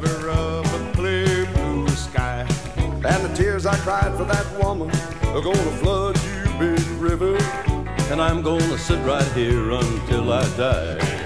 under a clear blue sky. And the tears I cried for that woman are gonna flood you, Big River. And I'm gonna sit right here until I die.